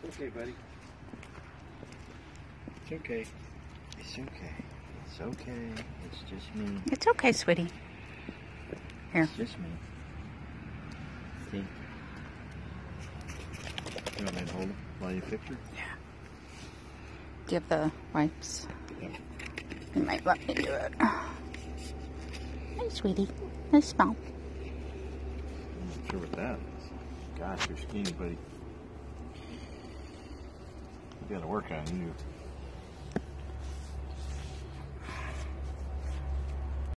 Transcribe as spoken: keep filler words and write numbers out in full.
Okay, buddy. It's okay. It's okay. It's okay. It's just me. It's okay, sweetie. Here. It's just me. See? You want me to hold it while you fix her? Yeah. Do you have the wipes? Yeah. You might let me do it. Hey, sweetie. Nice smell. I'm not sure what that is. Gosh, you're skinny, buddy. We gotta work on you.